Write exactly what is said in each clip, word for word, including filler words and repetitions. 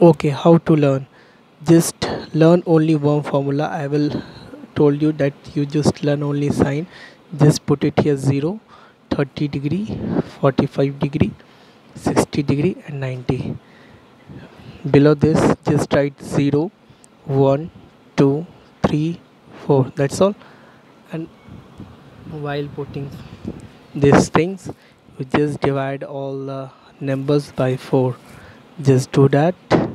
Okay, how to learn? Just learn only one formula. I will told you that you just learn only sine. Just put it here zero, thirty degree, forty-five degree, sixty degree and ninety. Below this just write zero, one, two, three, four. That's all. And while putting these things, you just divide all the numbers by four. Just do that.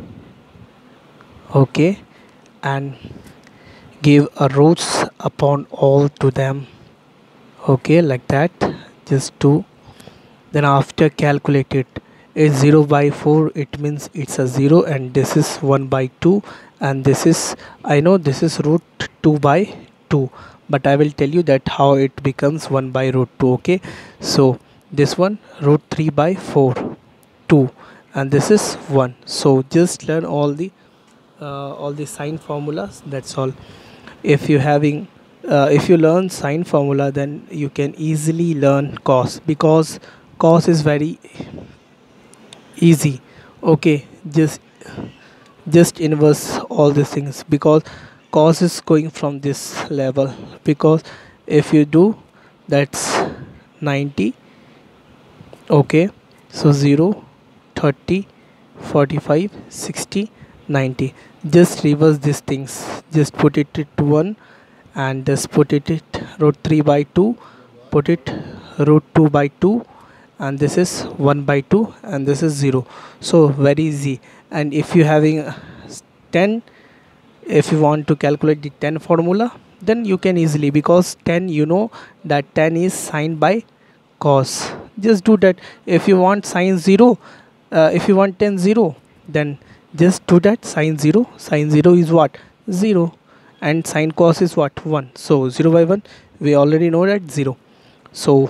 Okay, and give a roots upon all to them. Okay, like that. Just do. Then after calculate it, is zero by four, it means it's a zero, and this is one by two, and this is, I know this is root two by two, but I will tell you that how it becomes one by root two. Okay, so this one root three by four, two, and this is one. So just learn all the uh, all the sine formulas. That's all. If you having uh, if you learn sine formula, then you can easily learn cos, because cos is very easy. Okay, just just inverse all these things, because cos is going from this level. Because if you do, that's ninety. Okay, so zero, thirty, forty-five, sixty, ninety. Just reverse these things. Just put it to one, and just put it at root three by two, put it root two by two, and this is one by two, and this is zero. So very easy. And if you having uh, ten, if you want to calculate the ten formula, then you can easily, because ten, you know that ten is sine by cos. Just do that. If you want sine zero, uh, if you want ten zero, then just do that. Sine zero, sine zero is what? Zero, and sine cos is what? One. So zero by one, we already know that zero. So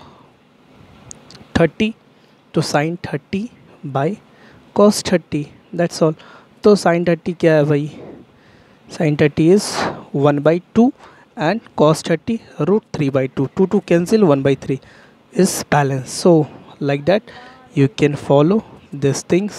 thirty to sine thirty by cos thirty. That's all. तो sin thirty क्या है भाई? Sin thirty is one by two, and cos thirty root three by two. two to cancel, one by three is balance. So like that you can follow these things.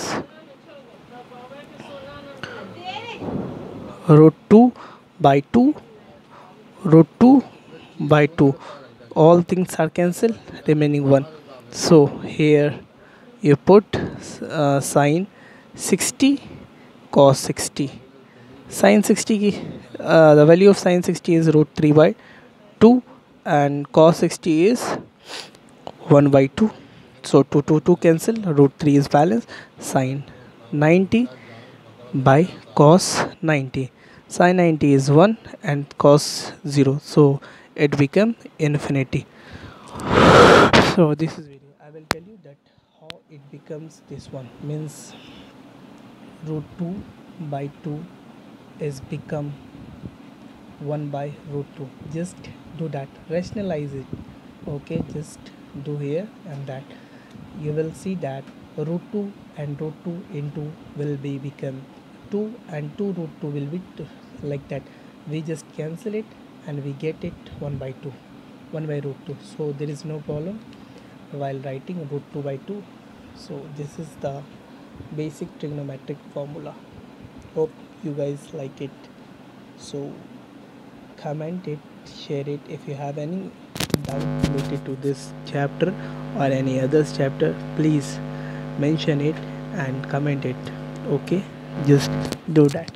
Root two by two, root two by two, all things are cancelled, remaining one. So here you put uh, sine sixty, cos sixty. Sine sixty की uh, the value of sine sixty is root three by two, and cos sixty is one by two. So two two two cancel, root three is balance. Sine ninety by cos ninety. Sine ninety is one, and cos zero, so it become infinity. So this is video. I will tell you that how it becomes this one. Means root two by two is become one by root two. Just do that. Rationalize it. Okay, just do here and that. You will see that root two and root two into will be become two, and two root two will be two, like that. We just cancel it and we get it one by two, one by root two. So there is no problem while writing root two by two. So this is the basic trigonometric formula. Hope you guys like it. So comment it, share it. If you have any doubt related to this chapter or any others chapter, please mention it and comment it. Okay, just do that.